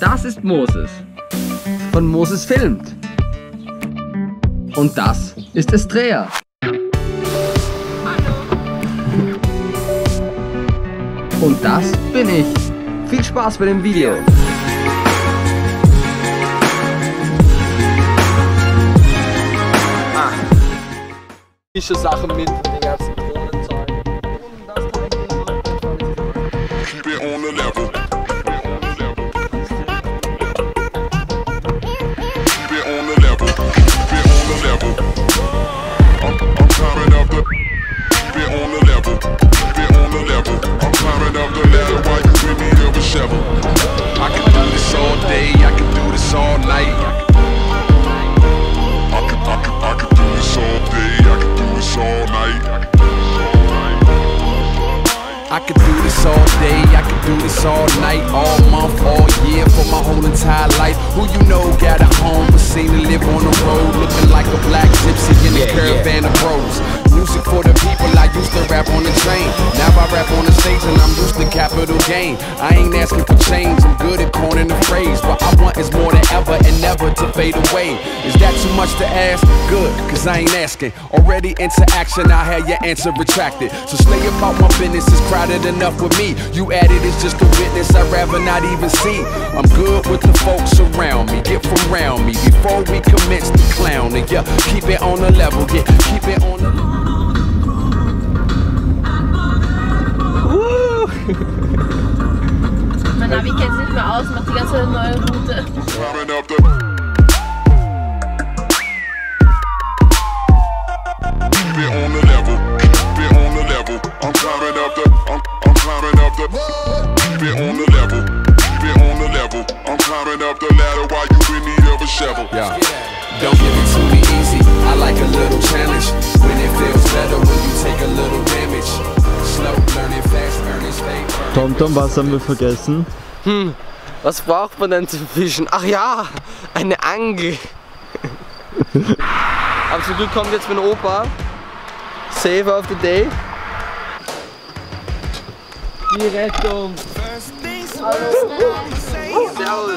Das ist Moses. Von Moses filmt. Und das ist Estrea. Und das bin ich. Viel Spaß bei dem Video. Fische Sachen mit den ganzen Kronenzahlen. Keep it on the level. Keep it on the level. Keep it on the level. I'm climbing up the. Keep it on the level. Keep it on the level. I'm climbing up the ladder while you in need of a shovel. I can do this all day. I can do this all night. I can do this all day. I can do this all night. I could do this all day, I could do this all night, all month, all year, for my whole entire life. Who you know got a home, but seen to live on the road, looking like a black gypsy in a caravan of bros. Music for the people, I used to rap on the train. Now I rap on the stage and I'm used to capital gain. I ain't asking for change, I'm good at coining the phrase. What I want is more than ever and never to fade away. Is that too much to ask? Good, cause I ain't asking. Already into action, I had your answer retracted. So stay about my business, it's crowded enough with me. You added it's just a witness I'd rather not even see. I'm good with the folks around me, get from round me before we commence the clowning. Yeah, keep it on the level, yeah, keep it on the level. Mein Navi kennt sich nicht mehr aus, macht die ganze neue Route. Climbing up the. Keep it on the level. Keep it on the level. I'm climbing up the. I'm climbing up the. Keep it on the level. Keep it on the level. I'm climbing up the ladder while you in need of a shovel. Yeah. Don't give it to me easy. I like a little challenge. When it feels better when you take a little damage. Slow, learning fast, earning stay. TomTom, was haben wir vergessen? Was braucht man denn zum Fischen? Ach ja, eine Angel. Aber zum Glück kommt jetzt mein Opa. Save of the day. Die Rettung. Hallo. Servus.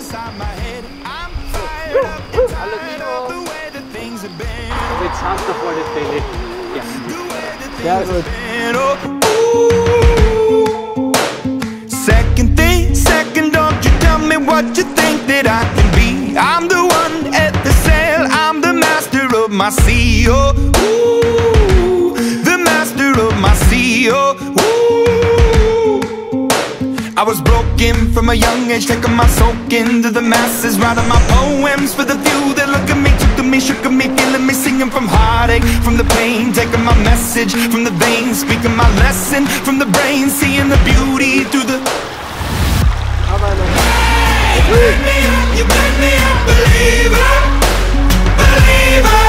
Hallo Timo. Aber jetzt hast du voll die Fälle. Ja. Sehr gut. Second, don't you tell me what you think that I can be. I'm the one at the sail, I'm the master of my sea. Oh, ooh, the master of my sea. Oh, ooh. I was broken from a young age, taking my soak into the masses, writing my poems for the few that look at me, took to me, shook at me, feeling me, singing from heartache, from the pain, taking my message from the veins, speaking my lesson from the brain, seeing the beauty through the. You make me a believer, believer.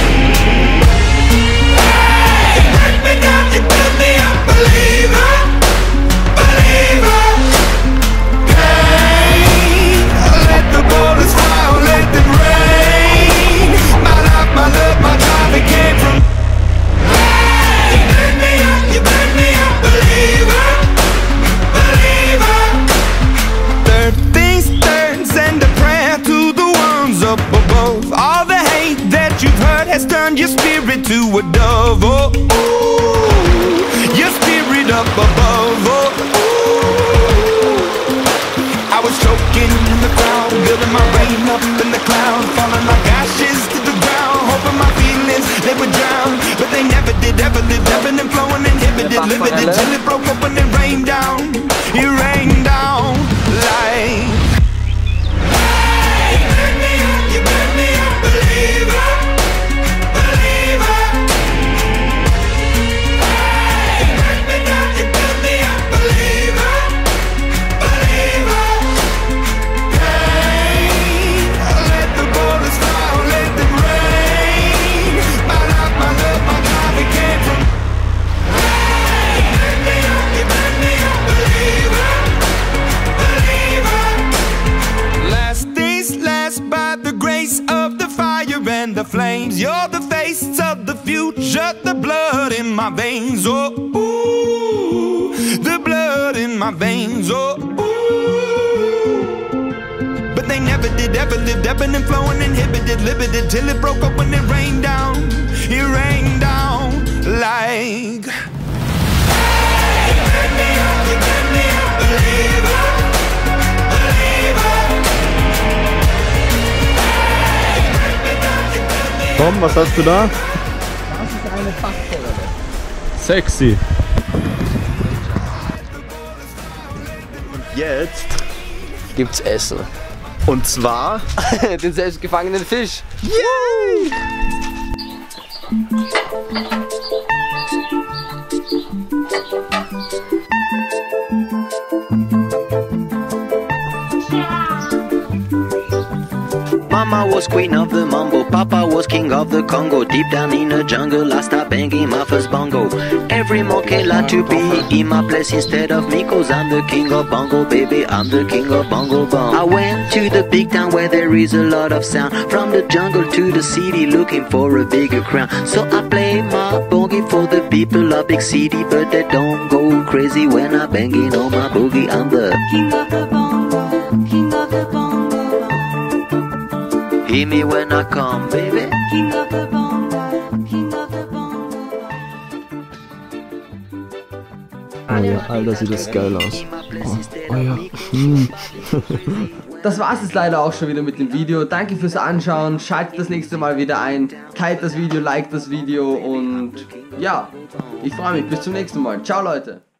You break me down, you build me a believer, believer. Hey, let the bullets fly, let them rain. My life, my love, my drive, it came from. You make me a believer, believer. Send a prayer to the ones up above. All the hate that you've heard has turned your spirit to a dove. Oh, ooh, your spirit up above. Oh, ooh. I was choking in the crowd, building my rain up in the cloud, falling like ashes to the ground, hoping my feelings they would drown, but they never did. Ever lived, ebbing and flowing, inhibited, limited, till it broke open and rained down. It rained down like. You make me a believer, believer. You break me down, you build me a believer, believer. Hey, let the bullets fly, let them rain. My life, my love, my drive, it came from. You make me a believer, believer. Last days last by the grace of the fire and the flames. You're the face of the future, the blood in my veins. Oh, ooh, the blood in my veins. Oh, ooh. did, ever lived, ebbing and flowing, inhibited, limited, till it broke up when it rained down. It rained down like. Hey, you made me a believer, Tom, was hast du da? Das ist eine Fachfeuerwehr. Sexy. Jetzt Gibt's Essen. und zwar Den selbstgefangenen Fisch. yay! Mama was queen of the mambo, Papa was king of the Congo. Deep down in the jungle, I started banging my first bongo. Every monkey like to be in my place instead of me, 'cause I'm the king of bongo, baby, I'm the king of bongo bong. I went to the big town where there is a lot of sound, from the jungle to the city looking for a bigger crown. So I play my boogie for the people of big city, but they don't go crazy when I banging on my boogie. I'm the king of the bongo, king of the bongo. Hear me when I come, baby. King of the bongo, king of the bongo. Oh ja, Alter, sieht das geil aus. Oh ja. Das war's jetzt leider auch schon wieder mit dem Video. Danke fürs Anschauen. Schaltet das nächste Mal wieder ein. Teilt das Video, liked das Video und ja, ich freue mich. Bis zum nächsten Mal. Ciao, Leute.